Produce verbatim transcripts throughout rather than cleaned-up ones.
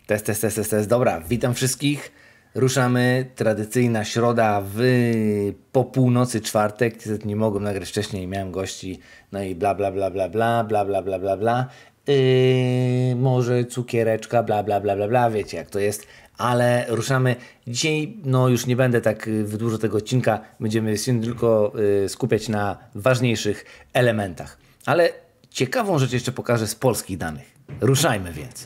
Test, test, test, test, test. Dobra, witam wszystkich. Ruszamy. Tradycyjna środa w po północy czwartek. Niestety nie mogłem nagrać wcześniej, miałem gości. No i bla, bla, bla, bla, bla, bla, bla, bla, bla, bla. Yy, może cukiereczka, bla, bla, bla, bla, bla. Wiecie jak to jest. Ale ruszamy. Dzisiaj, no już nie będę tak wydłużał tego odcinka. Będziemy się tylko yy, skupiać na ważniejszych elementach. Ale ciekawą rzecz jeszcze pokażę z polskich danych. Ruszajmy więc.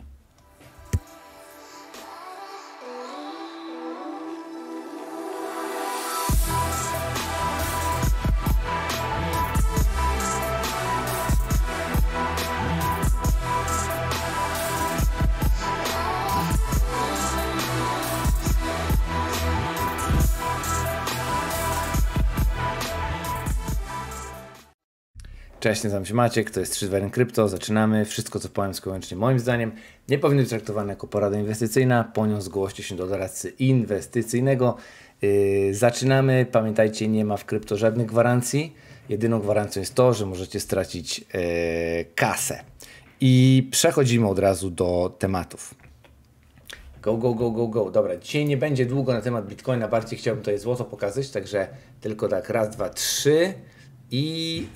Cześć, nazywam się Maciek, to jest trzy dwa jeden Krypto, zaczynamy. Wszystko co powiem jest wyłącznie moim zdaniem nie powinno być traktowane jako porada inwestycyjna, po nią zgłoście się do doradcy inwestycyjnego. Yy, zaczynamy, pamiętajcie, nie ma w krypto żadnych gwarancji, jedyną gwarancją jest to, że możecie stracić yy, kasę. I przechodzimy od razu do tematów. Go, go, go, go, go. Dobra, dzisiaj nie będzie długo na temat Bitcoina, bardziej chciałbym tutaj złoto pokazać, także tylko tak raz, dwa, trzy. I,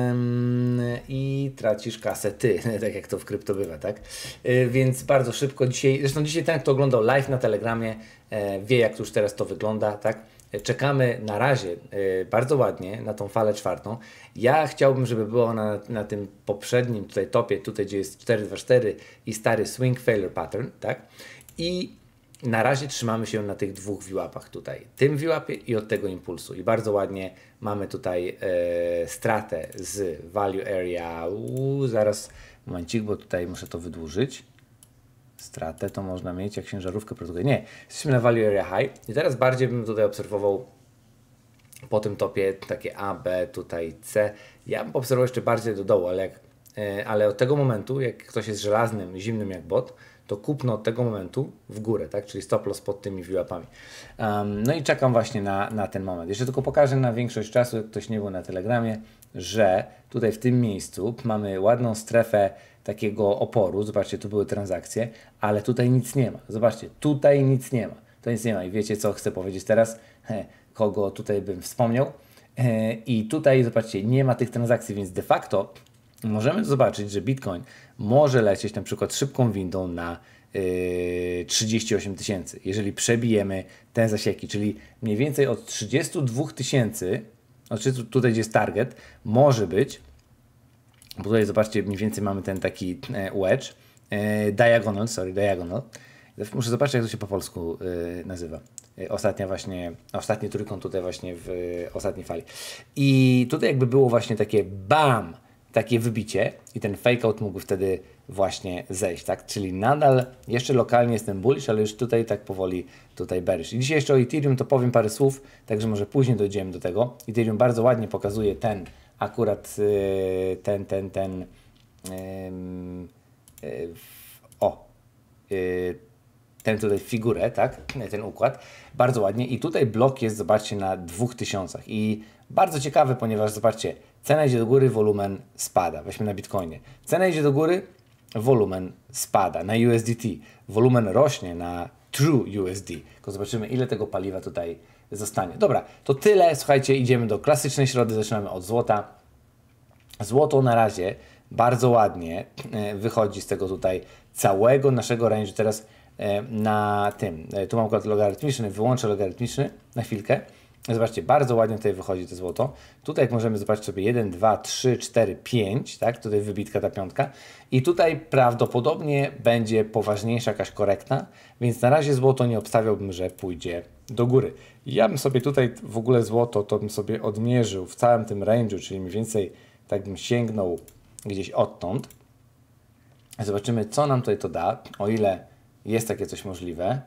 ym, i tracisz kasę ty, tak jak to w krypto bywa, tak? Yy, więc bardzo szybko dzisiaj, zresztą dzisiaj ten, kto oglądał live na Telegramie, yy, wie jak już teraz to wygląda, tak? Czekamy na razie yy, bardzo ładnie na tą falę czwartą. Ja chciałbym, żeby było na, na tym poprzednim tutaj topie, tutaj gdzie jest cztery dwa cztery i stary swing failure pattern, tak? I na razie trzymamy się na tych dwóch V WAP-ach tutaj, tym V WAP-ie i od tego impulsu. I bardzo ładnie mamy tutaj e, stratę z value area. Uuu, zaraz momencik, bo tutaj muszę to wydłużyć. Stratę to można mieć jak ciężarówkę produkuje. Nie, jesteśmy na value area high. I teraz bardziej bym tutaj obserwował po tym topie takie A, B, tutaj C. Ja bym obserwował jeszcze bardziej do dołu, ale, jak, e, ale od tego momentu, jak ktoś jest żelaznym, zimnym jak bot, to kupno od tego momentu w górę, tak? Czyli stop loss pod tymi V WAP-ami. Um, no i czekam właśnie na, na ten moment. Jeszcze tylko pokażę na większość czasu, jak ktoś nie był na Telegramie, że tutaj w tym miejscu mamy ładną strefę takiego oporu. Zobaczcie, tu były transakcje, ale tutaj nic nie ma. Zobaczcie, tutaj nic nie ma. To nic nie ma. I wiecie, co chcę powiedzieć teraz? He, kogo tutaj bym wspomniał? He, I tutaj, zobaczcie, nie ma tych transakcji, więc de facto możemy zobaczyć, że Bitcoin może lecieć na przykład szybką windą na yy, trzydzieści osiem tysięcy, jeżeli przebijemy te zasieki, czyli mniej więcej od trzydziestu dwóch tysięcy, znaczy tutaj gdzie jest target, może być, bo tutaj zobaczcie, mniej więcej mamy ten taki e, wedge, e, diagonal, sorry, diagonal. Muszę zobaczyć, jak to się po polsku e, nazywa. E, ostatnia właśnie, ostatni trójkąt tutaj właśnie w e, ostatniej fali. I tutaj jakby było właśnie takie bam, takie wybicie i ten fake out mógł wtedy właśnie zejść, tak? Czyli nadal jeszcze lokalnie jestem bullish, ale już tutaj tak powoli tutaj bearish. I dzisiaj jeszcze o Ethereum to powiem parę słów, także może później dojdziemy do tego. Ethereum bardzo ładnie pokazuje ten akurat yy, ten, ten, ten yy, yy, o yy, ten tutaj figurę, tak? Ten układ, bardzo ładnie i tutaj blok jest, zobaczcie, na dwóch tysiącach i bardzo ciekawe, ponieważ zobaczcie, cena idzie do góry, wolumen spada. Weźmy na Bitcoinie. Cena idzie do góry, wolumen spada. Na U S D T wolumen rośnie na True U S D. Tylko zobaczymy, ile tego paliwa tutaj zostanie. Dobra, to tyle. Słuchajcie, idziemy do klasycznej środy. Zaczynamy od złota. Złoto na razie bardzo ładnie wychodzi z tego tutaj całego naszego range. Teraz na tym, tu mam układ logarytmiczny, wyłączę logarytmiczny na chwilkę. Zobaczcie, bardzo ładnie tutaj wychodzi to złoto. Tutaj jak możemy zobaczyć sobie jeden, dwa, trzy, cztery, pięć, tak? Tutaj wybitka ta piątka. I tutaj prawdopodobnie będzie poważniejsza jakaś korekta, więc na razie złoto nie obstawiałbym, że pójdzie do góry. Ja bym sobie tutaj w ogóle złoto to bym sobie odmierzył w całym tym range'u, czyli mniej więcej tak bym sięgnął gdzieś odtąd. Zobaczymy, co nam tutaj to da, o ile jest takie coś możliwe.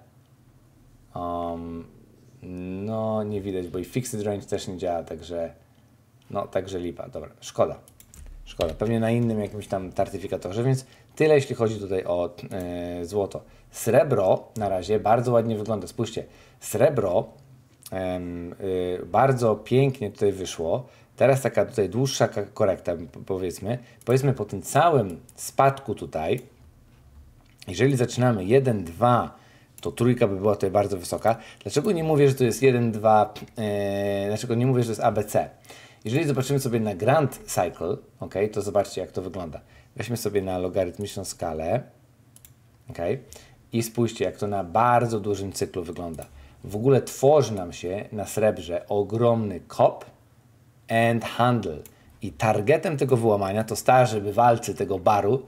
Um, No, nie widać, bo i fixed range też nie działa, także no, także lipa. Dobra, szkoda. Szkoda. Pewnie na innym jakimś tam tartyfikatorze, więc tyle, jeśli chodzi tutaj o yy, złoto. Srebro na razie bardzo ładnie wygląda. Spójrzcie, srebro yy, yy, bardzo pięknie tutaj wyszło. Teraz taka tutaj dłuższa korekta, powiedzmy. Powiedzmy po tym całym spadku tutaj, Jeżeli zaczynamy jeden, dwa, to trójka by była tutaj bardzo wysoka. Dlaczego nie mówię, że to jest jeden, dwa, yy, dlaczego nie mówię, że to jest A B C? Jeżeli zobaczymy sobie na Grand Cycle, ok, to zobaczcie, jak to wygląda. Weźmy sobie na logarytmiczną skalę, ok, i spójrzcie, jak to na bardzo dużym cyklu wygląda. W ogóle tworzy nam się na srebrze ogromny kop and handle. I targetem tego wyłamania, to starzy bywalcy tego baru,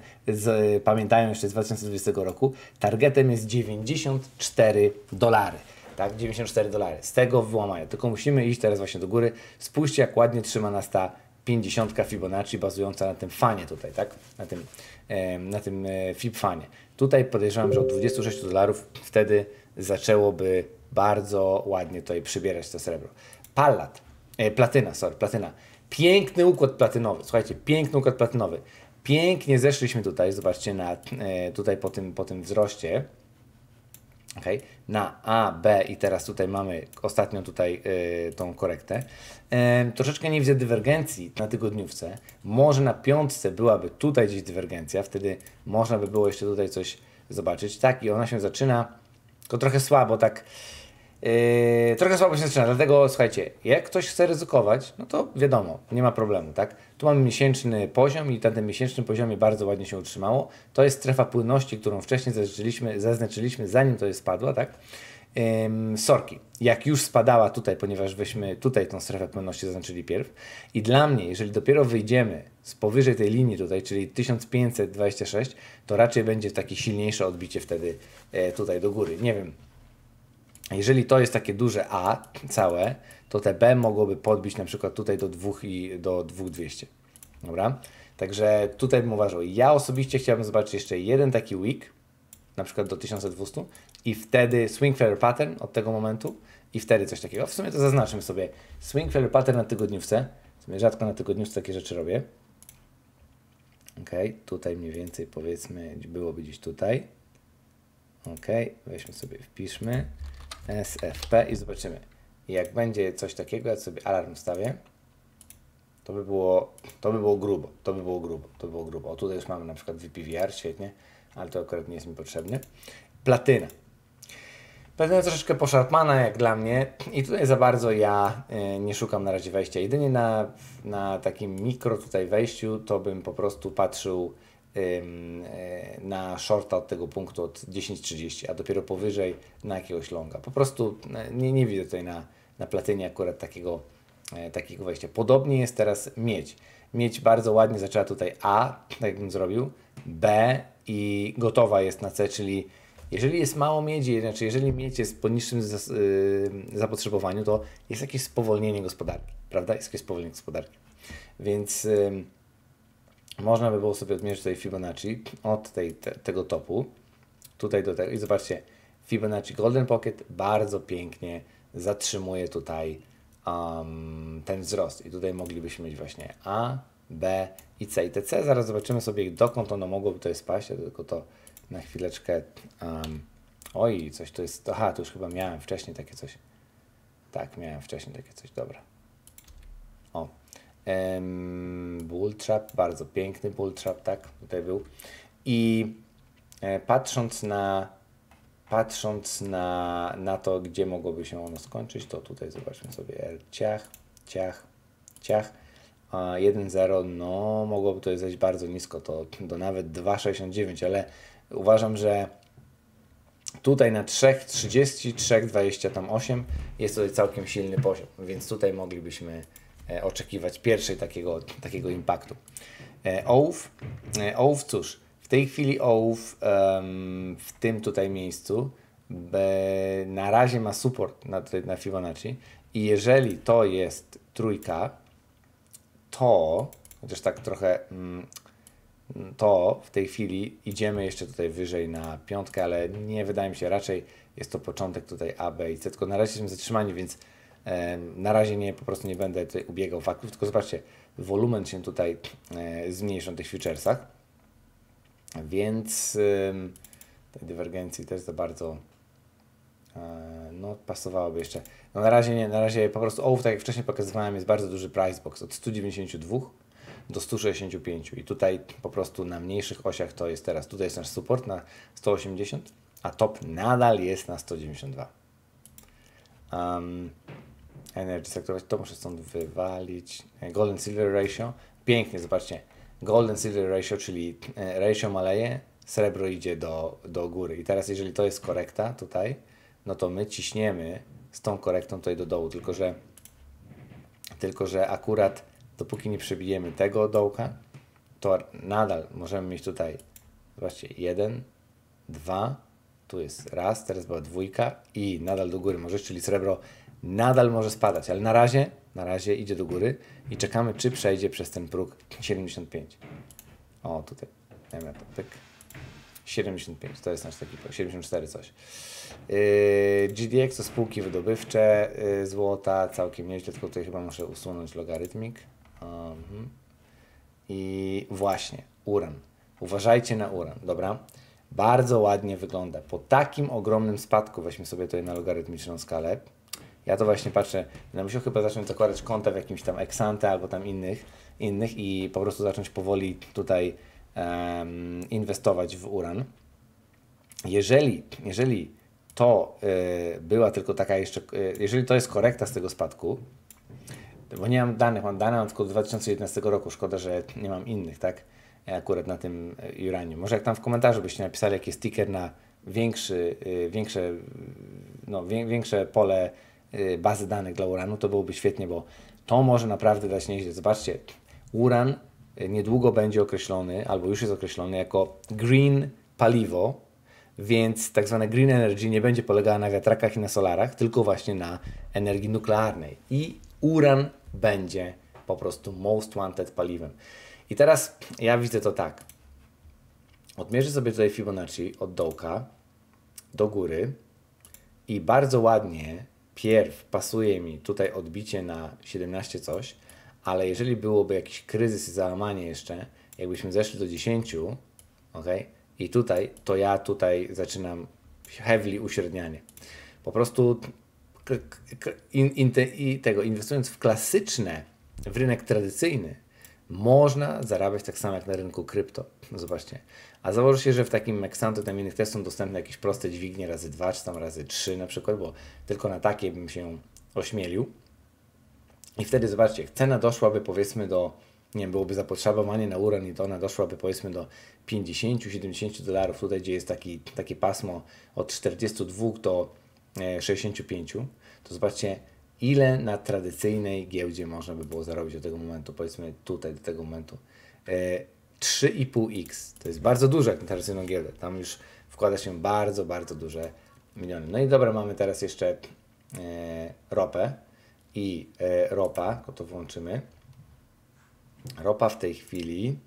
z, pamiętają jeszcze z dwa tysiące dwudziestego roku, targetem jest dziewięćdziesiąt cztery dolary. Tak, dziewięćdziesiąt cztery dolary z tego wyłamania. Tylko musimy iść teraz właśnie do góry. Spójrzcie, jak ładnie trzyma nas ta pięćdziesiątka Fibonacci bazująca na tym fanie tutaj, tak? Na tym, e, na tym e, Fib fanie. Tutaj podejrzewam, że od dwudziestu sześciu dolarów wtedy zaczęłoby bardzo ładnie tutaj przybierać to srebro. Pallat, e, platyna, sorry, platyna. Piękny układ platynowy, słuchajcie, piękny układ platynowy. Pięknie zeszliśmy tutaj, zobaczcie, na, e, tutaj po tym, po tym wzroście. Okay. Na A, B i teraz tutaj mamy ostatnią tutaj y, tą korektę. Y, troszeczkę nie widzę dywergencji na tygodniówce. Może na piątce byłaby tutaj gdzieś dywergencja, wtedy można by było jeszcze tutaj coś zobaczyć. Tak, i ona się zaczyna, tylko trochę słabo, tak Yy, trochę słabo się zaczyna, dlatego słuchajcie, jak ktoś chce ryzykować, no to wiadomo, nie ma problemu, tak? Tu mamy miesięczny poziom i na tym miesięcznym poziomie bardzo ładnie się utrzymało. To jest strefa płynności, którą wcześniej zaznaczyliśmy, zaznaczyliśmy zanim to jest spadła, tak? Yy, sorki, jak już spadała tutaj, ponieważ weźmy tutaj tą strefę płynności zaznaczyli pierw i dla mnie, jeżeli dopiero wyjdziemy z powyżej tej linii tutaj, czyli tysiąc pięćset dwadzieścia sześć, to raczej będzie takie silniejsze odbicie wtedy e, tutaj do góry, nie wiem. Jeżeli to jest takie duże A całe, to te B mogłoby podbić na przykład tutaj do dwóch i do dwa tysiące dwieście. Dobra? Także tutaj bym uważał. Ja osobiście chciałbym zobaczyć jeszcze jeden taki wick, na przykład do tysiąc dwieście i wtedy swing failure pattern od tego momentu i wtedy coś takiego. W sumie to zaznaczmy sobie. Swing failure pattern na tygodniówce. W sumie rzadko na tygodniówce takie rzeczy robię. Ok, tutaj mniej więcej powiedzmy byłoby gdzieś tutaj. Ok, weźmy sobie, wpiszmy S F P i zobaczymy. Jak będzie coś takiego, ja sobie alarm wstawię, to by było, to by było grubo, to by było grubo, to by było grubo. O, tutaj już mamy na przykład V P V R, świetnie, ale to akurat nie jest mi potrzebny. Platyna. Platyna troszeczkę poszarpana jak dla mnie i tutaj za bardzo ja y, nie szukam na razie wejścia. Jedynie na, na takim mikro tutaj wejściu to bym po prostu patrzył na shorta od tego punktu od dziesięć trzydzieści, a dopiero powyżej na jakiegoś longa. Po prostu nie, nie widzę tutaj na, na platynie akurat takiego, e, takiego wejścia. Podobnie jest teraz miedź. Miedź bardzo ładnie zaczęła tutaj A, tak jakbym zrobił, B i gotowa jest na C, czyli jeżeli jest mało miedzi, znaczy jeżeli miedź jest po niższym zas, yy, zapotrzebowaniu, to jest jakieś spowolnienie gospodarki, prawda? Jest jakieś spowolnienie gospodarki. Więc yy, można by było sobie odmierzyć tutaj Fibonacci od tej, te, tego topu, tutaj do tego i zobaczcie, Fibonacci Golden Pocket bardzo pięknie zatrzymuje tutaj um, ten wzrost i tutaj moglibyśmy mieć właśnie A, B i C i te C, zaraz zobaczymy sobie dokąd ono mogłoby tutaj spaść, ja tylko to na chwileczkę, um, oj, coś to jest, aha, tu już chyba miałem wcześniej takie coś, tak, miałem wcześniej takie coś, dobra, o. Um, bull trap, bardzo piękny bull trap, tak, tutaj był. I e, patrząc na patrząc na, na to, gdzie mogłoby się ono skończyć, to tutaj zobaczmy sobie R, ciach, ciach, ciach, a jeden zero, no mogłoby to zejść bardzo nisko, to do nawet dwa sześćdziesiąt dziewięć, ale uważam, że tutaj na trzy trzydzieści, trzy dwadzieścia osiem jest tutaj całkiem silny poziom, więc tutaj moglibyśmy e, oczekiwać pierwszej takiego, takiego impaktu. E, ołów, e, ołów cóż, w tej chwili ołów um, w tym tutaj miejscu be, na razie ma support na, na Fibonacci i jeżeli to jest trójka, to, chociaż tak trochę mm, to w tej chwili idziemy jeszcze tutaj wyżej na piątkę, ale nie wydaje mi się, raczej jest to początek tutaj A, B i C, tylko na razie jesteśmy zatrzymani, więc e, na razie nie, po prostu nie będę tutaj ubiegał faktów, tylko zobaczcie, wolumen się tutaj e, zmniejsza na tych futuresach, więc e, tej dywergencji też za bardzo e, no pasowałoby jeszcze. No na razie nie, na razie po prostu ołów, tak jak wcześniej pokazywałem, jest bardzo duży price box od stu dziewięćdziesięciu dwóch do stu sześćdziesięciu pięciu i tutaj po prostu na mniejszych osiach to jest teraz, tutaj jest nasz support na sto osiemdziesiąt, a top nadal jest na sto dziewięćdziesiąt dwa. Um, energy sector, to muszę stąd wywalić. Golden Silver Ratio, pięknie, zobaczcie, Golden Silver Ratio, czyli ratio maleje, srebro idzie do, do góry i teraz jeżeli to jest korekta tutaj, no to my ciśniemy z tą korektą tutaj do dołu, tylko że tylko że akurat dopóki nie przebijemy tego dołka, to nadal możemy mieć tutaj, zobaczcie, jeden, dwa, tu jest raz, teraz była dwójka i nadal do góry może, czyli srebro nadal może spadać, ale na razie, na razie idzie do góry i czekamy, czy przejdzie przez ten próg siedemdziesiąt pięć. O, tutaj, ja to, pyk. siedemdziesiąt pięć, to jest nasz taki próg, siedemdziesiąt cztery coś. Yy, G D X to spółki wydobywcze, yy, złota, całkiem nieźle, tylko tutaj chyba muszę usunąć logarytmik. Um, I właśnie, uran. Uważajcie na uran, dobra? Bardzo ładnie wygląda. Po takim ogromnym spadku, weźmy sobie tutaj na logarytmiczną skalę. Ja to właśnie patrzę, no musiał chyba zacząć zakładać konta w jakimś tam Exante albo tam innych, innych i po prostu zacząć powoli tutaj um, inwestować w uran. Jeżeli, jeżeli to y, była tylko taka jeszcze, y, jeżeli to jest korekta z tego spadku, bo nie mam danych, mam dane mam tylko do dwa tysiące jedenastego roku, szkoda, że nie mam innych, tak, akurat na tym uranium. Może jak tam w komentarzu byście napisali, jaki jest ticker na większy, y, większe, no, wie, większe pole y, bazy danych dla uranu, to byłoby świetnie, bo to może naprawdę dać nieźle. Zobaczcie, uran y, niedługo będzie określony, albo już jest określony jako green paliwo, więc tak zwane green energy nie będzie polegała na wiatrakach i na solarach, tylko właśnie na energii nuklearnej. I uran będzie po prostu most wanted paliwem. I teraz ja widzę to tak. Odmierzę sobie tutaj Fibonacci od dołka do góry i bardzo ładnie pierw pasuje mi tutaj odbicie na siedemnaście coś, ale jeżeli byłoby jakiś kryzys i załamanie jeszcze, jakbyśmy zeszli do dziesięciu, ok? I tutaj, to ja tutaj zaczynam heavily uśrednianie. Po prostu in, in te, i tego, inwestując w klasyczne, w rynek tradycyjny, można zarabiać tak samo jak na rynku krypto. Zobaczcie. A założę się, że w takim Exante tam innych też są dostępne jakieś proste dźwignie razy dwa, czy tam razy trzy na przykład, bo tylko na takie bym się ośmielił. I wtedy zobaczcie, cena doszłaby powiedzmy do, nie wiem, byłoby zapotrzebowanie na uran i to ona doszłaby powiedzmy do pięćdziesiąt do siedemdziesięciu dolarów, tutaj gdzie jest taki, takie pasmo od czterdziestu dwóch do sześćdziesięciu pięciu, to zobaczcie, ile na tradycyjnej giełdzie można by było zarobić do tego momentu, powiedzmy tutaj do tego momentu. trzy i pół x, to jest bardzo dużo jak na tradycyjną giełdę, tam już wkłada się bardzo, bardzo duże miliony. No i dobra, mamy teraz jeszcze e, ropę i e, ropa, to włączymy. Ropa w tej chwili,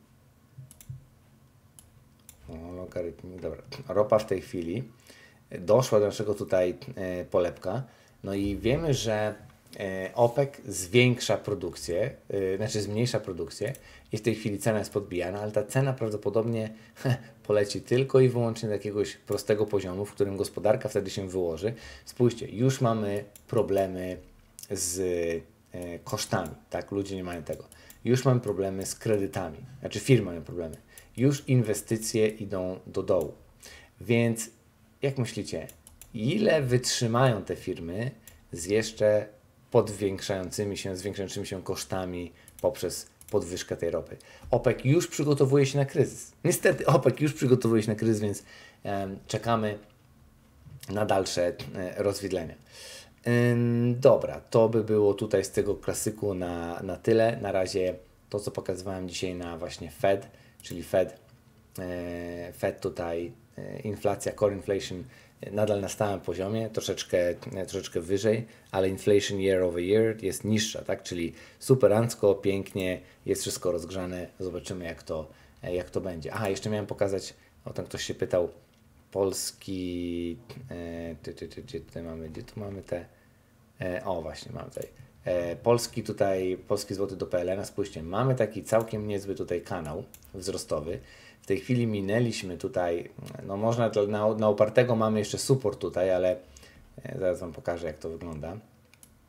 o, logarytmik, dobra, ropa w tej chwili doszła do naszego tutaj e, polepka, no i wiemy, że e, OPEC zwiększa produkcję, e, znaczy zmniejsza produkcję i w tej chwili cena jest podbijana, ale ta cena prawdopodobnie poleci tylko i wyłącznie do jakiegoś prostego poziomu, w którym gospodarka wtedy się wyłoży. Spójrzcie, już mamy problemy z e, kosztami, tak, ludzie nie mają tego. Już mamy problemy z kredytami, znaczy firmy mają problemy. Już inwestycje idą do dołu. Więc jak myślicie, ile wytrzymają te firmy z jeszcze podwiększającymi się, zwiększającymi się kosztami poprzez podwyżkę tej ropy? OPEC już przygotowuje się na kryzys. Niestety OPEC już przygotowuje się na kryzys, więc um, czekamy na dalsze e, rozwidlenia. Dobra, to by było tutaj z tego klasyku na, na tyle. Na razie to, co pokazywałem dzisiaj na właśnie Fed, czyli Fed, e, Fed tutaj, e, inflacja, core inflation nadal na stałym poziomie, troszeczkę, troszeczkę wyżej, ale inflation year over year jest niższa, tak? Czyli superancko, pięknie, jest wszystko rozgrzane. Zobaczymy, jak to, jak to będzie. Aha, jeszcze miałem pokazać, o tym ktoś się pytał, polski, e, ty, ty, ty, gdzie tutaj mamy, gdzie tu mamy te, e, o właśnie, mamy tutaj, e, polski tutaj, polski złoty do P L N, spójrzcie, mamy taki całkiem niezły tutaj kanał wzrostowy. W tej chwili minęliśmy tutaj, no można, to na, na upartego mamy jeszcze support tutaj, ale e, zaraz Wam pokażę, jak to wygląda.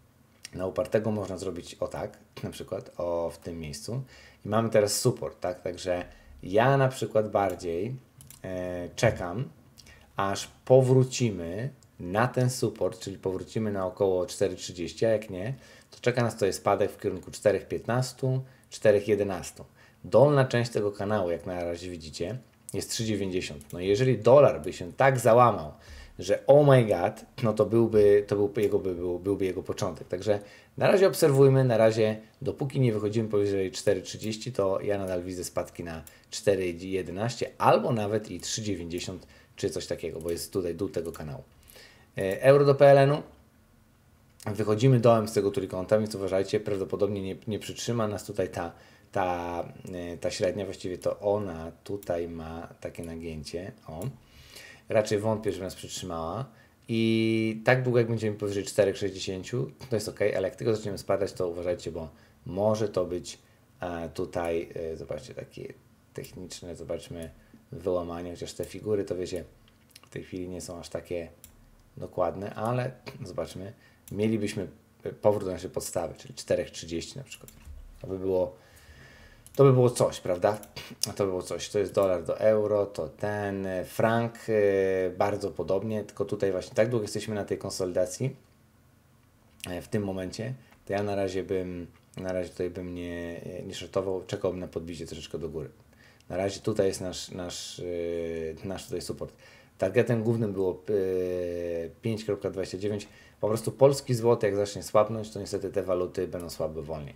Na upartego można zrobić o tak, na przykład o w tym miejscu. I mamy teraz support, tak? Także ja na przykład bardziej e, czekam, aż powrócimy na ten support, czyli powrócimy na około cztery trzydzieści, a jak nie, to czeka nas tutaj spadek w kierunku cztery piętnaście, cztery jedenaście. Dolna część tego kanału, jak na razie widzicie, jest trzy dziewięćdziesiąt. No i jeżeli dolar by się tak załamał, że oh my god, no to byłby, to był jego, by, był, byłby jego początek. Także na razie obserwujmy, na razie dopóki nie wychodzimy powyżej cztery trzydzieści, to ja nadal widzę spadki na cztery jedenaście albo nawet i trzy dziewięćdziesiąt czy coś takiego, bo jest tutaj dół tego kanału. Euro do P L N-u. Wychodzimy dołem z tego trójkąta, więc uważajcie, prawdopodobnie nie, nie przytrzyma nas tutaj ta, ta, ta średnia, właściwie to ona tutaj ma takie nagięcie, o. Raczej wątpię, że nas przytrzymała i tak długo jak będziemy powyżej cztery sześćdziesiąt, to jest ok, ale jak tylko zaczniemy spadać, to uważajcie, bo może to być e, tutaj, e, zobaczcie, takie techniczne, zobaczmy wyłamanie, chociaż te figury, to wiecie, w tej chwili nie są aż takie dokładne, ale zobaczmy, mielibyśmy powrót do naszej podstawy, czyli cztery trzydzieści na przykład. To by było To by było coś, prawda? To by było coś. To jest dolar do euro, to ten frank yy, bardzo podobnie, tylko tutaj właśnie tak długo jesteśmy na tej konsolidacji yy, w tym momencie, to ja na razie bym, na razie tutaj bym nie, nie shortował, czekałbym na podbicie troszeczkę do góry. Na razie tutaj jest nasz, nasz, yy, nasz tutaj support. Targetem głównym było yy, pięć dwadzieścia dziewięć. Po prostu polski złoty jak zacznie słabnąć, to niestety te waluty będą słabe wolniej.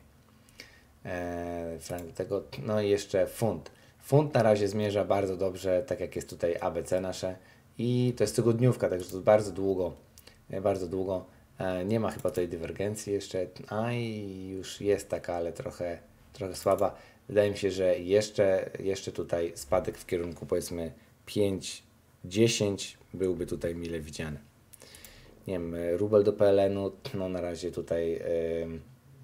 Frank do tego, no i jeszcze funt. Funt na razie zmierza bardzo dobrze, tak jak jest tutaj A B C nasze i to jest tygodniówka, także to bardzo długo, bardzo długo. Nie ma chyba tej dywergencji jeszcze, a i już jest taka, ale trochę, trochę słaba. Wydaje mi się, że jeszcze, jeszcze tutaj spadek w kierunku powiedzmy pięć dziesięć byłby tutaj mile widziany. Nie wiem, rubel do P L N-u, no na razie tutaj yy,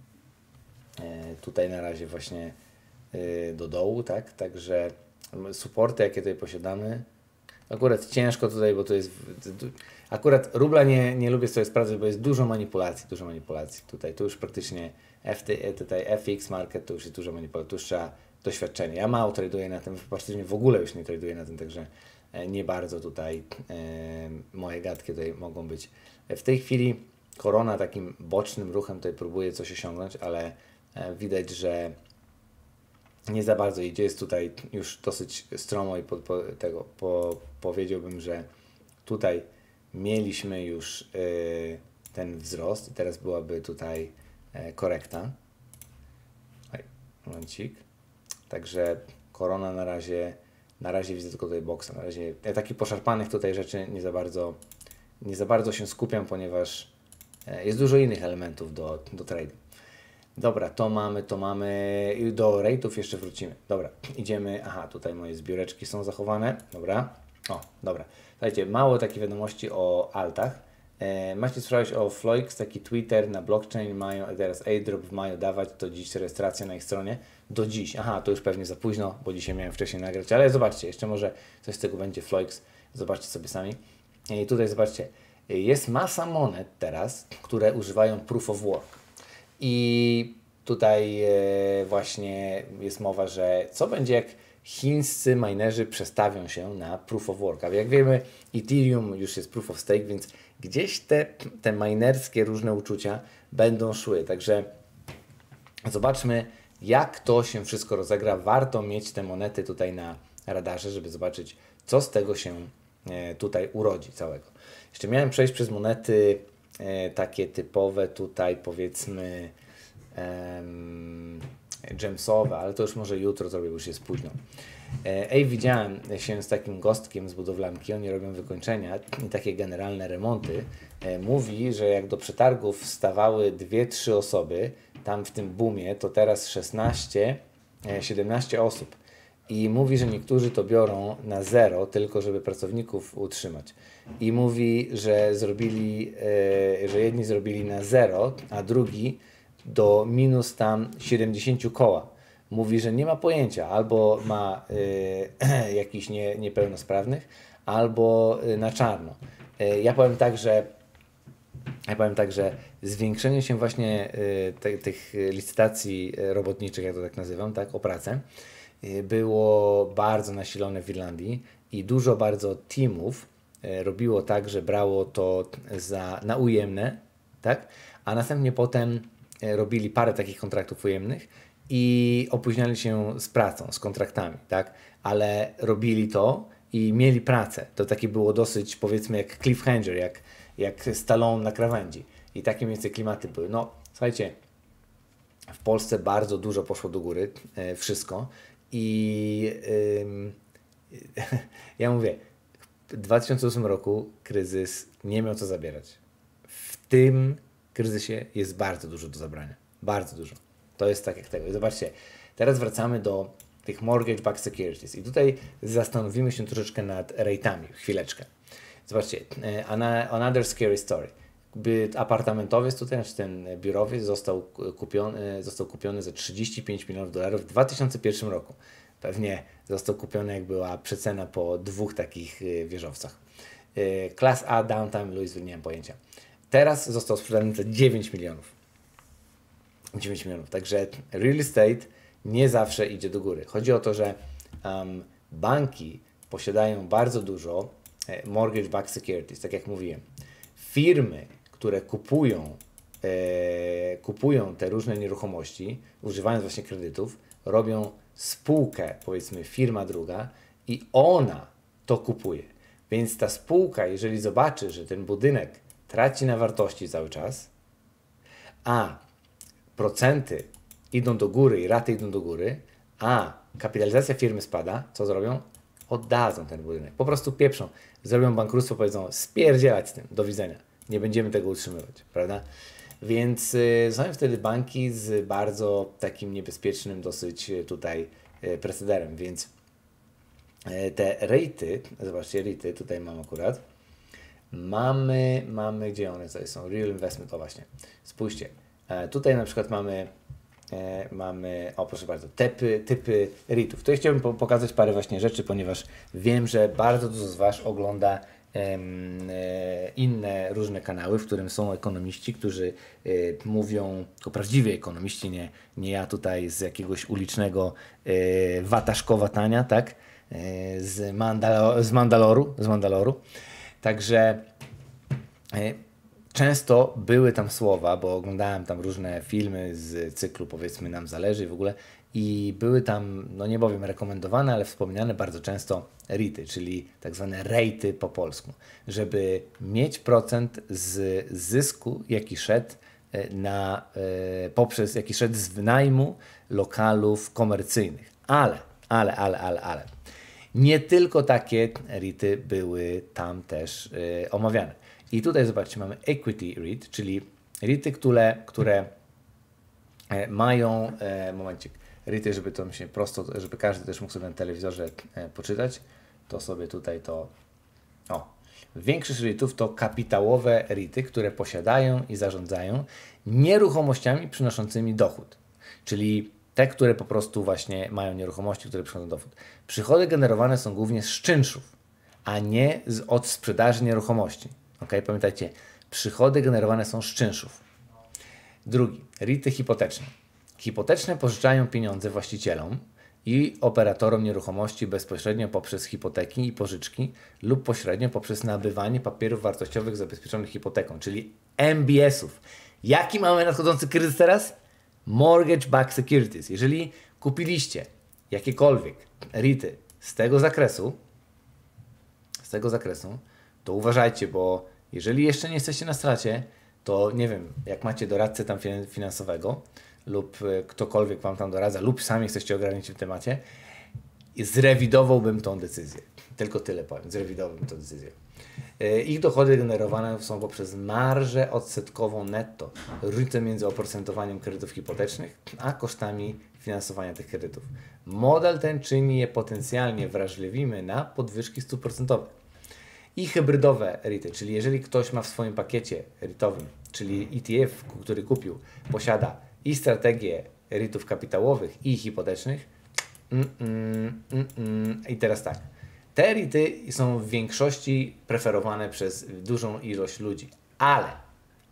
tutaj na razie właśnie do dołu, tak, także supporty jakie tutaj posiadamy, akurat ciężko tutaj, bo to jest, akurat rubla nie, nie lubię sobie sprawdzać, bo jest dużo manipulacji, dużo manipulacji tutaj, tu już praktycznie F T, tutaj F X Market, to już jest dużo manipulacji, tu już trzeba doświadczenie, ja mało traduję na tym, praktycznie w ogóle już nie traduję na tym, także nie bardzo tutaj e, moje gadki tutaj mogą być. W tej chwili korona takim bocznym ruchem tutaj próbuje coś osiągnąć, ale widać, że nie za bardzo idzie. Jest tutaj już dosyć stromo i po, po, tego po, powiedziałbym, że tutaj mieliśmy już y, ten wzrost i teraz byłaby tutaj y, korekta. Oj, momencik. Także korona na razie, na razie widzę tylko tutaj boksa. Na razie ja takich poszarpanych tutaj rzeczy nie za bardzo, nie za bardzo się skupiam, ponieważ y, jest dużo innych elementów do, do tradu. Dobra, to mamy, to mamy, i do rate'ów jeszcze wrócimy. Dobra, idziemy, aha, tutaj moje zbióreczki są zachowane, dobra, o, dobra. Słuchajcie, mało takich wiadomości o altach. E, macie słyszałeś o Floix, taki Twitter na blockchain, mają teraz airdrop w maju dawać, to dziś rejestracja na ich stronie, do dziś, aha, to już pewnie za późno, bo dzisiaj miałem wcześniej nagrać, ale zobaczcie, jeszcze może coś z tego będzie Floix, zobaczcie sobie sami. I tutaj zobaczcie, jest masa monet teraz, które używają proof of work. I tutaj e, właśnie jest mowa, że co będzie jak chińscy minerzy przestawią się na proof of work. A jak wiemy, Ethereum już jest proof of stake, więc gdzieś te, te minerskie różne uczucia będą szły. Także zobaczmy, jak to się wszystko rozegra. Warto mieć te monety tutaj na radarze, żeby zobaczyć, co z tego się e, tutaj urodzi całego. Jeszcze miałem przejść przez monety E, takie typowe tutaj powiedzmy um, jamsowe, ale to już może jutro zrobię, już jest późno. E, Ej, widziałem się z takim gostkiem z budowlanki, oni robią wykończenia i takie generalne remonty. E, mówi, że jak do przetargów wstawały dwie trzy osoby, tam w tym boomie, to teraz szesnaście siedemnaście osób. I mówi, że niektórzy to biorą na zero, tylko żeby pracowników utrzymać. I mówi, że zrobili, e, że jedni zrobili na zero, a drugi do minus tam siedemdziesiąt koła. Mówi, że nie ma pojęcia, albo ma e, jakichś nie, niepełnosprawnych, albo e, na czarno. E, ja powiem tak, że Ja powiem tak, że zwiększenie się właśnie y, te, tych licytacji robotniczych, jak to tak nazywam, tak, o pracę, y, było bardzo nasilone w Irlandii i dużo bardzo teamów y, robiło tak, że brało to za, na ujemne, tak, a następnie potem y, robili parę takich kontraktów ujemnych i opóźniali się z pracą, z kontraktami, tak, ale robili to i mieli pracę. To takie było dosyć, powiedzmy, jak cliffhanger, jak jak Stallone na krawędzi. I takie mniej więcej klimaty były. No, słuchajcie, w Polsce bardzo dużo poszło do góry, e, wszystko. I yy, ja mówię, w dwa tysiące ósmym roku kryzys nie miał co zabierać. W tym kryzysie jest bardzo dużo do zabrania. Bardzo dużo. To jest tak jak tego. I zobaczcie, teraz wracamy do tych mortgage-backed securities. I tutaj zastanowimy się troszeczkę nad rate'ami. Chwileczkę. Zobaczcie, another scary story. Apartamentowiec tutaj, znaczy ten biurowiec został kupiony, został kupiony za trzydzieści pięć milionów dolarów w dwa tysiące pierwszym roku. Pewnie został kupiony, jak była przecena po dwóch takich wieżowcach. Class A, Downtown, Louisville, nie mam pojęcia. Teraz został sprzedany za dziewięć milionów. dziewięć milionów. Także real estate nie zawsze idzie do góry. Chodzi o to, że um, banki posiadają bardzo dużo mortgage-backed securities, tak jak mówiłem. Firmy, które kupują, e, kupują te różne nieruchomości, używając właśnie kredytów, robią spółkę, powiedzmy firma druga i ona to kupuje. Więc ta spółka, jeżeli zobaczy, że ten budynek traci na wartości cały czas, a procenty idą do góry i raty idą do góry, a kapitalizacja firmy spada, co zrobią? Oddadzą ten budynek. Po prostu pieprzą. Zrobią bankructwo, powiedzą spierdzielać z tym, do widzenia. Nie będziemy tego utrzymywać, prawda? Więc y, są wtedy banki z bardzo takim niebezpiecznym dosyć y, tutaj y, procederem, więc y, te rejty, zobaczcie, rejty, tutaj mam akurat, mamy, mamy, gdzie one tutaj są? Real investment, o właśnie. Spójrzcie, y, tutaj na przykład mamy E, mamy, o proszę bardzo, typy, typy REITów. Tutaj chciałbym po pokazać parę właśnie rzeczy, ponieważ wiem, że bardzo dużo z Was ogląda em, e, inne różne kanały, w którym są ekonomiści, którzy e, mówią, to prawdziwi ekonomiści, nie, nie ja tutaj z jakiegoś ulicznego e, Wataszkowa Tania, tak? E, z, Mandalo z Mandaloru, z Mandaloru. Także e, często były tam słowa, bo oglądałem tam różne filmy z cyklu, powiedzmy, Nam zależy w ogóle i były tam, no nie powiem rekomendowane, ale wspominane bardzo często REITy, czyli tak zwane rejty po polsku, żeby mieć procent z zysku, jaki szedł na, e, poprzez, jaki szedł z wynajmu lokalów komercyjnych. Ale, ale, ale, ale, ale. Nie tylko takie REITy były tam też e, omawiane. I tutaj zobaczcie, mamy equity REIT, czyli REITy, które, które mają, e, momencik, REITy, żeby to mi się prosto, żeby każdy też mógł sobie na telewizorze e, poczytać, to sobie tutaj to, o, większość REITów to kapitałowe REITy, które posiadają i zarządzają nieruchomościami przynoszącymi dochód, czyli te, które po prostu właśnie mają nieruchomości, które przynoszą dochód. Przychody generowane są głównie z czynszów, a nie z, od sprzedaży nieruchomości. Okay? Pamiętajcie, przychody generowane są z czynszów. Drugi, REITy hipoteczne. Hipoteczne pożyczają pieniądze właścicielom i operatorom nieruchomości bezpośrednio poprzez hipoteki i pożyczki lub pośrednio poprzez nabywanie papierów wartościowych zabezpieczonych hipoteką, czyli M B S-ów. Jaki mamy nadchodzący kryzys teraz? Mortgage-backed securities. Jeżeli kupiliście jakiekolwiek REITy z tego zakresu, z tego zakresu, to uważajcie, bo jeżeli jeszcze nie jesteście na stracie, to nie wiem, jak macie doradcę tam finansowego lub ktokolwiek Wam tam doradza lub sami jesteście ogarnięci w tym temacie, zrewidowałbym tą decyzję. Tylko tyle powiem, zrewidowałbym tę decyzję. Ich dochody generowane są poprzez marżę odsetkową netto, różnicę między oprocentowaniem kredytów hipotecznych a kosztami finansowania tych kredytów. Model ten czyni je potencjalnie wrażliwymi na podwyżki stóp procentowych. I hybrydowe REITy, czyli jeżeli ktoś ma w swoim pakiecie REITowym, czyli E T F, który kupił, posiada i strategię REITów kapitałowych i hipotecznych. Mm, mm, mm, mm. I teraz tak, te REITy są w większości preferowane przez dużą ilość ludzi, ale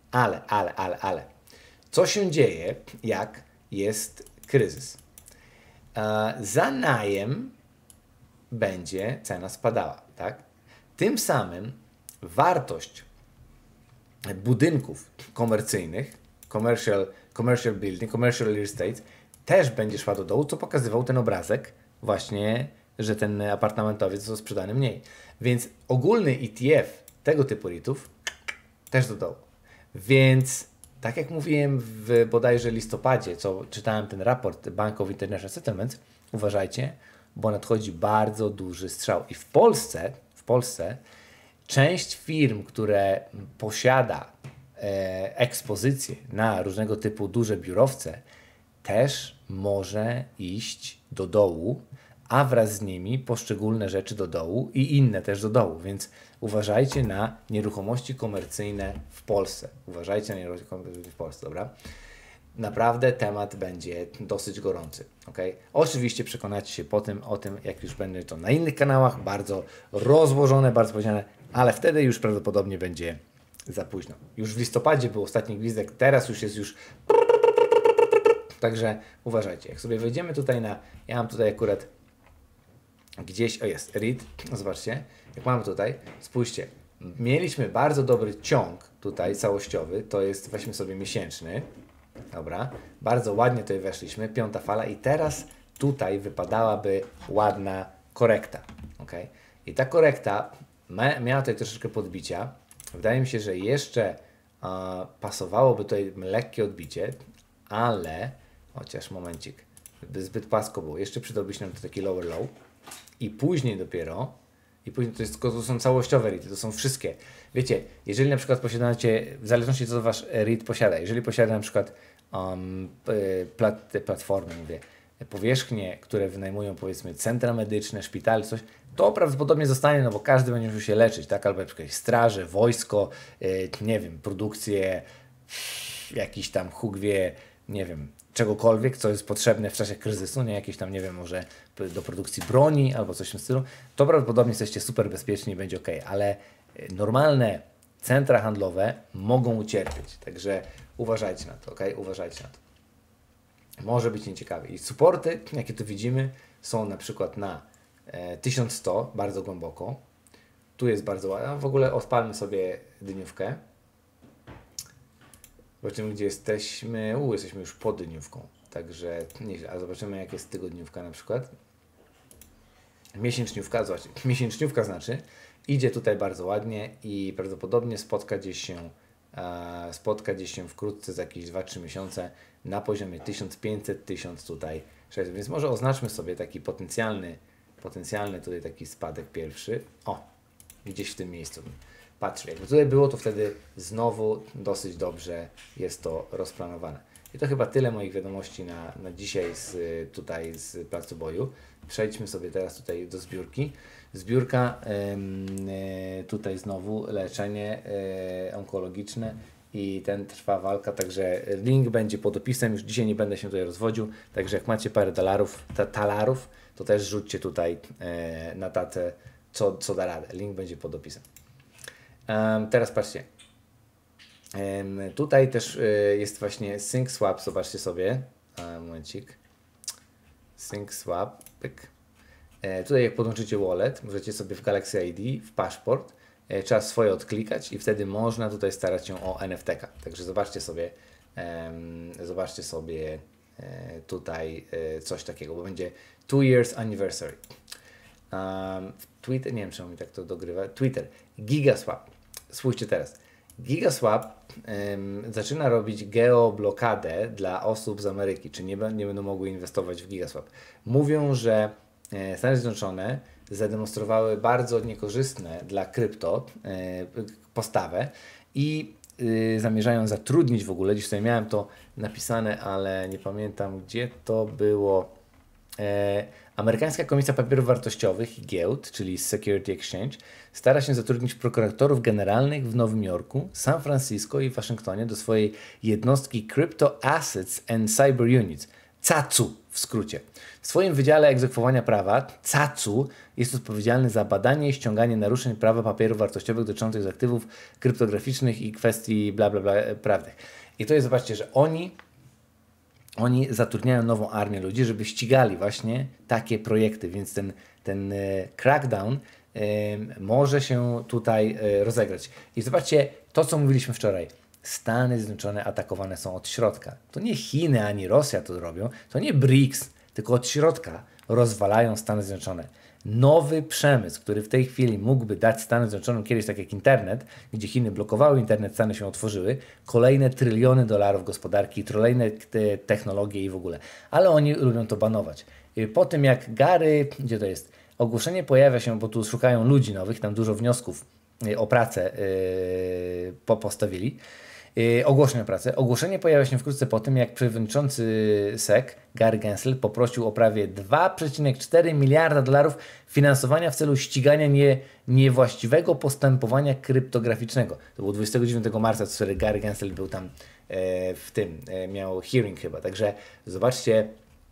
Ale, ale, ale, ale. Co się dzieje, jak jest kryzys? E, za najem będzie cena spadała, tak? Tym samym wartość budynków komercyjnych, commercial, commercial building, commercial real estate też będzie szła do dołu, co pokazywał ten obrazek właśnie, że ten apartamentowiec został sprzedany mniej. Więc ogólny E T F tego typu REITów też do dołu. Więc tak jak mówiłem w bodajże listopadzie, co czytałem ten raport Bank of International Settlements, uważajcie, bo nadchodzi bardzo duży strzał. I w Polsce, w Polsce część firm, które posiada e, ekspozycję na różnego typu duże biurowce, też może iść do dołu, a wraz z nimi poszczególne rzeczy do dołu i inne też do dołu. Więc uważajcie na nieruchomości komercyjne w Polsce. Uważajcie na nieruchomości komercyjne w Polsce, dobra? Naprawdę temat będzie dosyć gorący. Okay? Oczywiście przekonacie się po tym, o tym, jak już będzie to na innych kanałach, bardzo rozłożone, bardzo powiedziane, ale wtedy już prawdopodobnie będzie za późno. Już w listopadzie był ostatni gwizdek, teraz już jest już... Także uważajcie, jak sobie wejdziemy tutaj na... Ja mam tutaj akurat gdzieś... O jest, REIT, zobaczcie, jak mamy tutaj, spójrzcie, mieliśmy bardzo dobry ciąg tutaj całościowy, to jest, weźmy sobie miesięczny, dobra, bardzo ładnie tutaj weszliśmy, piąta fala i teraz tutaj wypadałaby ładna korekta, ok? I ta korekta ma, miała tutaj troszeczkę podbicia, wydaje mi się, że jeszcze a, pasowałoby tutaj lekkie odbicie, ale, chociaż momencik, zbyt płasko było, jeszcze przydałby się nam to taki lower low i później dopiero, i później to, jest, to są całościowe REITy, to są wszystkie. Wiecie, jeżeli na przykład posiadacie, w zależności co wasz REIT posiada, jeżeli posiada na przykład um, plat, platformy, mówię, powierzchnie, które wynajmują powiedzmy centra medyczne, szpitale, coś, to prawdopodobnie zostanie, no bo każdy będzie musiał się leczyć, tak? Albo na przykład straże, wojsko, yy, nie wiem, produkcję, jakiś tam Huk wie, nie wiem, czegokolwiek, co jest potrzebne w czasie kryzysu, nie jakieś tam, nie wiem, może do produkcji broni albo coś w tym stylu, to prawdopodobnie jesteście super bezpieczni i będzie ok, ale normalne centra handlowe mogą ucierpieć, także uważajcie na to, ok? Uważajcie na to. Może być nieciekawe. I supporty, jakie tu widzimy, są na przykład na e, tysiąc sto, bardzo głęboko. Tu jest bardzo ładna. W ogóle odpalmy sobie dniówkę. Zobaczymy, gdzie jesteśmy. U, jesteśmy już pod dniówką. Także nieźle. A zobaczymy, jak jest tygodniówka na przykład. Miesięczniówka, zobaczcie. Miesięczniówka znaczy, idzie tutaj bardzo ładnie i prawdopodobnie spotka gdzieś się, e, spotka gdzieś się wkrótce za jakieś dwa trzy miesiące na poziomie tysiąc pięćset, tysiąc tutaj sześćset. Więc może oznaczmy sobie taki potencjalny, potencjalny tutaj taki spadek pierwszy. O, gdzieś w tym miejscu. Patrzcie, jakby tutaj było, to wtedy znowu dosyć dobrze jest to rozplanowane. I to chyba tyle moich wiadomości na, na dzisiaj z, tutaj z placu boju. Przejdźmy sobie teraz tutaj do zbiórki. Zbiórka, yy, tutaj znowu leczenie yy, onkologiczne i ten trwa walka, także link będzie pod opisem. Już dzisiaj nie będę się tutaj rozwodził, także jak macie parę dolarów, ta, talarów, to też rzućcie tutaj yy, na tacę, co, co da radę. Link będzie pod opisem. Um, teraz patrzcie. Um, tutaj też y, jest właśnie Sync Swap, zobaczcie sobie. Um, momencik. Sync Swap. Pyk. E, tutaj jak podłączycie wallet, możecie sobie w Galaxy I D, w paszport, e, trzeba swoje odklikać i wtedy można tutaj starać się o N F T ka. Także zobaczcie sobie, um, zobaczcie sobie e, tutaj e, coś takiego, bo będzie two years anniversary. Um, Twitter, nie wiem czemu mi tak to dogrywa. Twitter, GigaSwap. Spójrzcie teraz. GigaSwap um, zaczyna robić geoblokadę dla osób z Ameryki, czy nie, nie będą mogły inwestować w GigaSwap. Mówią, że e, Stany Zjednoczone zademonstrowały bardzo niekorzystne dla krypto e, postawę i e, zamierzają zatrudnić w ogóle, dziś tutaj miałem to napisane, ale nie pamiętam gdzie to było. E, Amerykańska Komisja Papierów Wartościowych i Giełd, czyli Security Exchange, stara się zatrudnić prokuratorów generalnych w Nowym Jorku, San Francisco i Waszyngtonie do swojej jednostki Crypto Assets and Cyber Units, C A C U. w skrócie. W swoim Wydziale Egzekwowania Prawa cacu jest odpowiedzialny za badanie i ściąganie naruszeń prawa papierów wartościowych dotyczących aktywów kryptograficznych i kwestii bla bla bla prawnych. I to jest, zobaczcie, że oni Oni zatrudniają nową armię ludzi, żeby ścigali właśnie takie projekty, więc ten, ten crackdown y, może się tutaj y, rozegrać. I zobaczcie to, co mówiliśmy wczoraj. Stany Zjednoczone atakowane są od środka. To nie Chiny ani Rosja to robią, to nie B R I C S, tylko od środka rozwalają Stany Zjednoczone. Nowy przemysł, który w tej chwili mógłby dać Stanom Zjednoczonym kiedyś tak jak internet, gdzie Chiny blokowały internet, Stany się otworzyły, kolejne tryliony dolarów gospodarki, kolejne te technologie i w ogóle. Ale oni lubią to banować. Po tym jak Gary, gdzie to jest, ogłoszenie pojawia się, bo tu szukają ludzi nowych, tam dużo wniosków o pracę yy, postawili, Yy, ogłoszenie o pracę. Ogłoszenie pojawia się wkrótce po tym, jak przewodniczący S E C, Gary Gensler, poprosił o prawie dwa przecinek cztery miliarda dolarów finansowania w celu ścigania nie, niewłaściwego postępowania kryptograficznego. To było dwudziestego dziewiątego marca, wtedy Gary Gensler był tam e, w tym, e, miał hearing chyba. Także zobaczcie,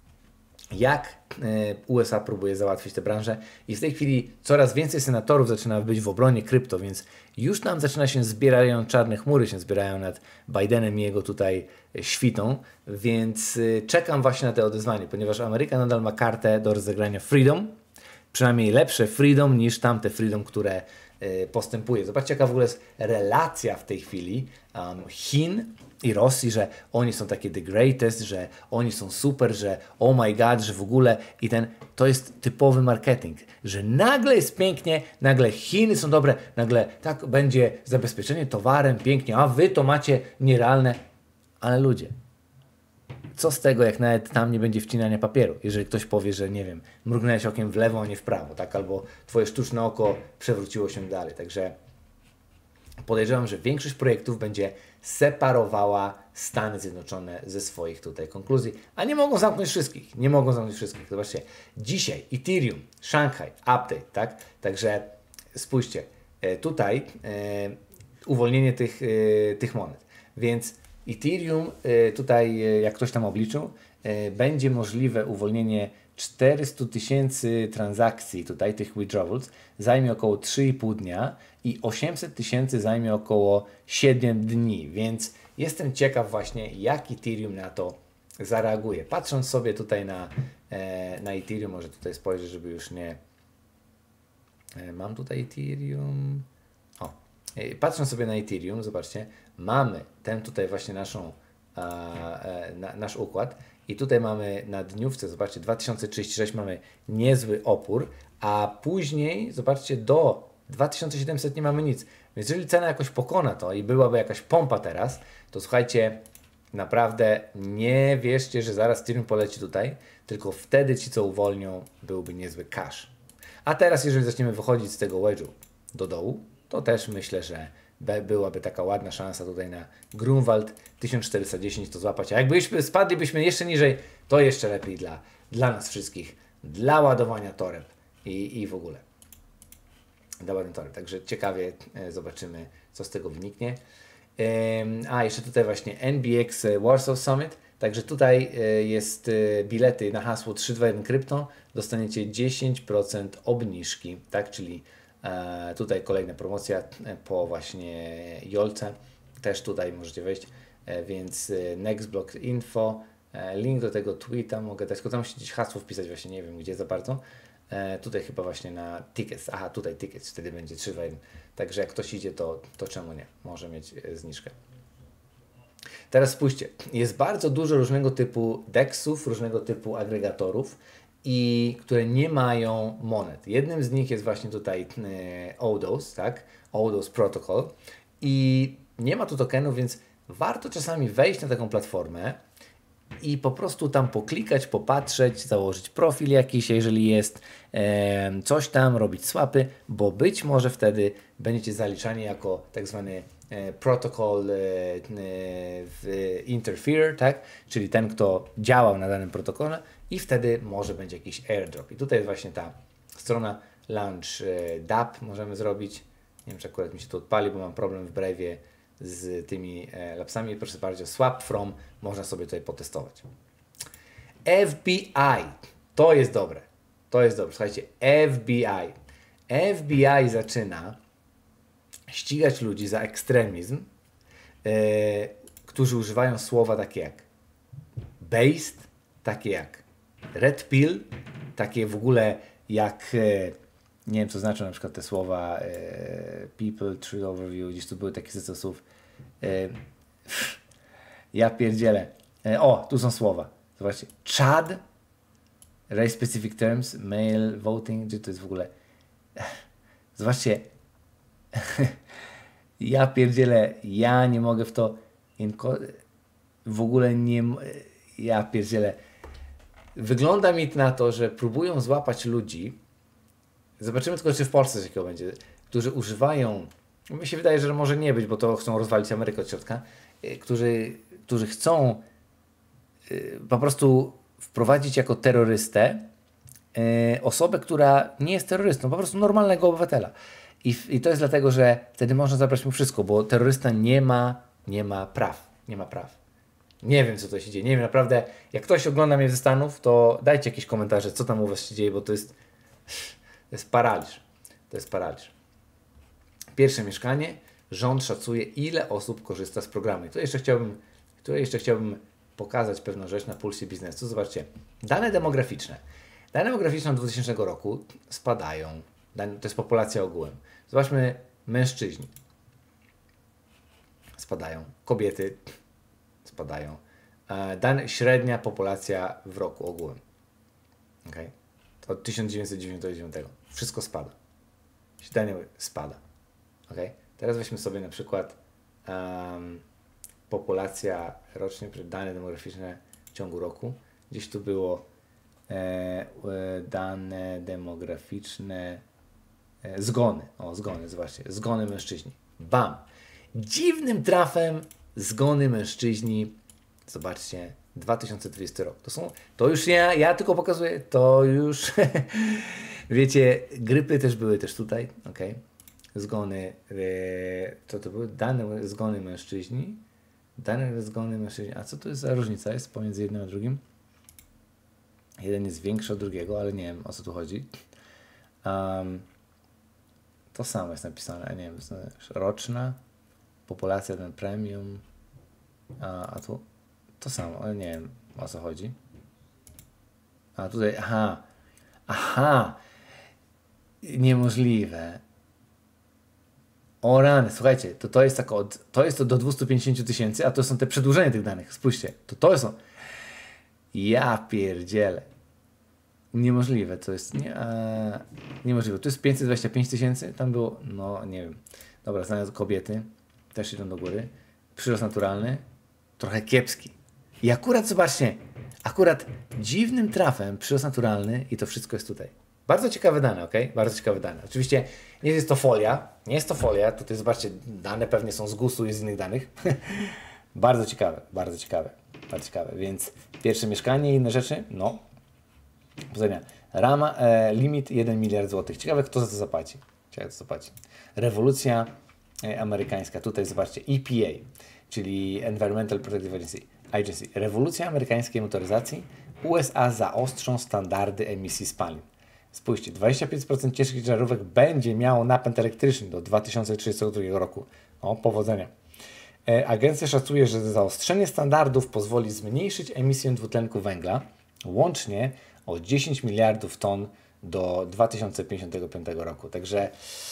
jak U S A próbuje załatwić tę branżę i w tej chwili coraz więcej senatorów zaczyna być w obronie krypto, więc już nam zaczyna się zbierają, czarne chmury się zbierają nad Bidenem i jego tutaj świtą, więc czekam właśnie na te odezwanie, ponieważ Ameryka nadal ma kartę do rozegrania Freedom, przynajmniej lepsze Freedom niż tamte Freedom, które postępuje. Zobaczcie, jaka w ogóle jest relacja w tej chwili um, Chin i Rosji, że oni są takie the greatest, że oni są super, że oh my god, że w ogóle i ten, to jest typowy marketing, że nagle jest pięknie, nagle Chiny są dobre, nagle tak będzie zabezpieczenie towarem pięknie, a wy to macie nierealne, ale ludzie, co z tego, jak nawet tam nie będzie wcinania papieru, jeżeli ktoś powie, że nie wiem, mrugnąłeś okiem w lewo, a nie w prawo, tak, albo twoje sztuczne oko przewróciło się dalej, także podejrzewam, że większość projektów będzie separowała Stany Zjednoczone ze swoich tutaj konkluzji, a nie mogą zamknąć wszystkich, nie mogą zamknąć wszystkich. Zobaczcie, dzisiaj Ethereum, Shanghai, update, tak? Także spójrzcie, tutaj e, uwolnienie tych, e, tych monet, więc Ethereum, e, tutaj e, jak ktoś tam obliczył, e, będzie możliwe uwolnienie czterysta tysięcy transakcji, tutaj tych withdrawals, zajmie około trzy i pół dnia i osiemset tysięcy zajmie około siedem dni, więc jestem ciekaw właśnie, jak Ethereum na to zareaguje. Patrząc sobie tutaj na, e, na Ethereum, może tutaj spojrzę, żeby już nie... E, mam tutaj Ethereum... O, e, patrząc sobie na Ethereum, zobaczcie, mamy ten tutaj właśnie naszą, e, e, na, nasz układ. I tutaj mamy na dniówce, zobaczcie, dwa tysiące trzydzieści sześć mamy niezły opór, a później, zobaczcie, do dwa tysiące siedemset nie mamy nic. Więc jeżeli cena jakoś pokona to i byłaby jakaś pompa teraz, to słuchajcie, naprawdę nie wierzcie, że zaraz Ethereum poleci tutaj, tylko wtedy ci, co uwolnią, byłby niezły cash. A teraz, jeżeli zaczniemy wychodzić z tego wedge'u do dołu, to też myślę, że byłaby taka ładna szansa tutaj na Grunwald tysiąc czterysta dziesięć to złapać. A jakbyśmy spadlibyśmy jeszcze niżej, to jeszcze lepiej dla, dla nas wszystkich, dla ładowania toreb i, i w ogóle. Dla ładowania toreb. Także ciekawie e, zobaczymy, co z tego wyniknie. E, a jeszcze tutaj właśnie N B X Warsaw Summit. Także tutaj e, jest e, bilety na hasło trzy dwa jeden Krypto. Dostaniecie dziesięć procent obniżki, tak? Czyli E, tutaj kolejna promocja po właśnie Jolce, też tutaj możecie wejść, e, więc Nextblock Info, e, link do tego tweeta mogę dać, tylko tam musicie gdzieś hasło wpisać, właśnie nie wiem gdzie za bardzo, e, tutaj chyba właśnie na tickets, aha tutaj tickets, wtedy będzie trzy dwa jeden, także jak ktoś idzie to, to czemu nie, może mieć e, zniżkę. Teraz spójrzcie, jest bardzo dużo różnego typu dexów, różnego typu agregatorów, i które nie mają monet. Jednym z nich jest właśnie tutaj e, O D O S, tak? O D O S Protocol i nie ma tu tokenów, więc warto czasami wejść na taką platformę i po prostu tam poklikać, popatrzeć, założyć profil jakiś, jeżeli jest e, coś tam, robić swapy, bo być może wtedy będziecie zaliczani jako tak zwany e, protocol e, e, interfere, tak? Czyli ten, kto działał na danym protokole i wtedy może będzie jakiś airdrop. I tutaj jest właśnie ta strona Launch e, D A P możemy zrobić. Nie wiem, czy akurat mi się to odpali, bo mam problem w Brave'ie z tymi e, lapsami. Proszę bardzo, swap from można sobie tutaj potestować. F B I. To jest dobre. To jest dobre. Słuchajcie, F B I. F B I zaczyna ścigać ludzi za ekstremizm, yy, którzy używają słowa takie jak based, takie jak red pill, takie w ogóle jak, yy, nie wiem co znaczą na przykład te słowa yy, people, true overview, gdzieś tu były takie zestaw słów. Yy, ja pierdzielę. Yy, o, tu są słowa. Zobaczcie. Chad, race specific terms, male voting, gdzie to jest w ogóle? Zobaczcie. Ja pierdzielę, ja nie mogę w to w ogóle nie, ja pierdzielę. Wygląda mi na to, że próbują złapać ludzi, zobaczymy tylko, czy w Polsce coś takiego będzie, którzy używają, mi się wydaje, że może nie być, bo to chcą rozwalić Amerykę od środka, którzy, którzy chcą po prostu wprowadzić jako terrorystę osobę, która nie jest terrorystą, po prostu normalnego obywatela. I, I to jest dlatego, że wtedy można zabrać mu wszystko, bo terrorysta nie ma, nie ma praw. Nie ma praw. Nie wiem, co to się dzieje. Nie wiem, naprawdę. Jak ktoś ogląda mnie ze Stanów, to dajcie jakieś komentarze, co tam u was się dzieje, bo to jest, to jest paraliż. To jest paraliż. Pierwsze mieszkanie. Rząd szacuje, ile osób korzysta z programu. I tu jeszcze chciałbym, tu jeszcze chciałbym pokazać pewną rzecz na pulsie biznesu. Zobaczcie. Dane demograficzne. Dane demograficzne od dwutysięcznego roku spadają. To jest populacja ogółem. Zobaczmy, mężczyźni spadają, kobiety spadają. Dane, średnia populacja w roku ogółem. Okay? Od tysiąc dziewięćset dziewięćdziesiątego dziewiątego. Wszystko spada. Średnia spada. Okay? Teraz weźmy sobie na przykład um, populacja rocznie, dane demograficzne w ciągu roku. Gdzieś tu było e, e, dane demograficzne zgony, o zgony, zobaczcie, zgony mężczyźni. Bam! Dziwnym trafem zgony mężczyźni, zobaczcie, dwa tysiące dwudziesty rok. To są, to już ja, ja tylko pokazuję, to już, wiecie, grypy też były też tutaj, ok? Zgony, to to były dane zgony mężczyźni, dane zgony mężczyźni, a co to jest za różnica jest pomiędzy jednym a drugim? Jeden jest większy od drugiego, ale nie wiem, o co tu chodzi. Um, To samo jest napisane, nie wiem, roczna, populacja ten premium, a, a tu to samo, ale nie wiem o co chodzi. A tutaj, aha, aha, niemożliwe. O rany, słuchajcie, to, to jest tak od, to jest to do dwieście pięćdziesiąt tysięcy, a to są te przedłużenia tych danych, spójrzcie, to to są, ja pierdzielę. Niemożliwe, to jest nie, a, niemożliwe. Tu jest pięćset dwadzieścia pięć tysięcy, tam było, no nie wiem. Dobra, znając kobiety, też idą do góry. Przyrost naturalny, trochę kiepski. I akurat, zobaczcie, akurat dziwnym trafem przyrost naturalny i to wszystko jest tutaj. Bardzo ciekawe dane, ok? Bardzo ciekawe dane. Oczywiście nie jest to folia, nie jest to folia, tutaj zobaczcie, dane pewnie są z gustu i z innych danych. Bardzo ciekawe, bardzo ciekawe, bardzo ciekawe. Więc pierwsze mieszkanie i inne rzeczy, no. Pozdrowienia. Rama, e, limit jeden miliard złotych. Ciekawe, kto za to zapłaci. Ciekawe, kto zapłaci. Rewolucja e, amerykańska. Tutaj zobaczcie. E P A, czyli Environmental Protective Agency. Agency. Rewolucja amerykańskiej motoryzacji. U S A zaostrzą standardy emisji spalin. Spójrzcie, dwadzieścia pięć procent ciężkich ciężarówek będzie miało napęd elektryczny do dwa tysiące trzydziestego drugiego roku. O, powodzenia. E, agencja szacuje, że zaostrzenie standardów pozwoli zmniejszyć emisję dwutlenku węgla łącznie o dziesięć miliardów ton do dwa tysiące pięćdziesiątego piątego roku. Także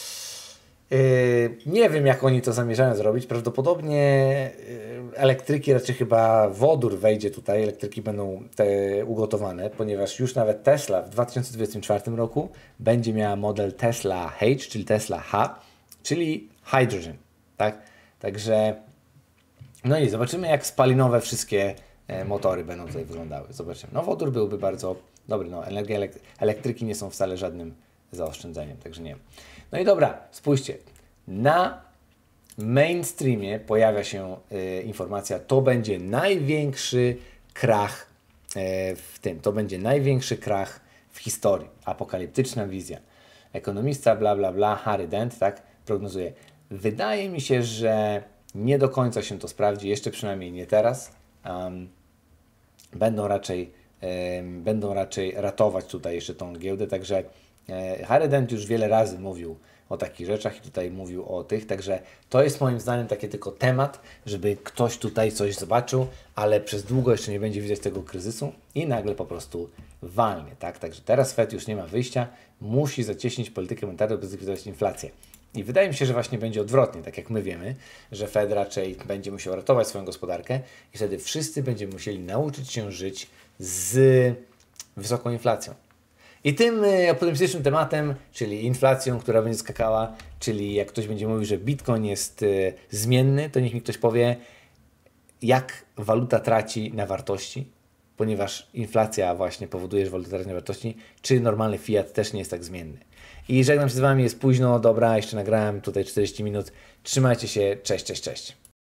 yy, nie wiem, jak oni to zamierzają zrobić. Prawdopodobnie yy, elektryki, raczej chyba wodór wejdzie tutaj, elektryki będą te ugotowane, ponieważ już nawet Tesla w dwa tysiące dwudziestym czwartym roku będzie miała model Tesla H, czyli Tesla H, czyli hydrogen. Tak? Także no i zobaczymy, jak spalinowe wszystkie motory będą tutaj wyglądały. Zobaczymy. No wodór byłby bardzo dobry. No, energia elek- elektryki nie są wcale żadnym zaoszczędzeniem, także nie. No i dobra, spójrzcie. Na mainstreamie pojawia się y, informacja, to będzie największy krach y, w tym, to będzie największy krach w historii. Apokaliptyczna wizja. Ekonomista bla bla bla, Harry Dent, tak, prognozuje. Wydaje mi się, że nie do końca się to sprawdzi, jeszcze przynajmniej nie teraz. Um, będą raczej będą raczej ratować tutaj jeszcze tą giełdę, także Harry Dent już wiele razy mówił o takich rzeczach i tutaj mówił o tych, także to jest moim zdaniem taki tylko temat, żeby ktoś tutaj coś zobaczył, ale przez długo jeszcze nie będzie widać tego kryzysu i nagle po prostu walnie, tak? Także teraz Fed już nie ma wyjścia, musi zacieśnić politykę monetarną, by zlikwidować inflację. I wydaje mi się, że właśnie będzie odwrotnie, tak jak my wiemy, że Fed raczej będzie musiał ratować swoją gospodarkę i wtedy wszyscy będziemy musieli nauczyć się żyć z wysoką inflacją. I tym optymistycznym tematem, czyli inflacją, która będzie skakała, czyli jak ktoś będzie mówił, że Bitcoin jest y, zmienny, to niech mi ktoś powie, jak waluta traci na wartości, ponieważ inflacja właśnie powoduje, że waluta traci na wartości, czy normalny fiat też nie jest tak zmienny. I żegnam się z Wami, jest późno, dobra, jeszcze nagrałem tutaj czterdzieści minut. Trzymajcie się, cześć, cześć, cześć.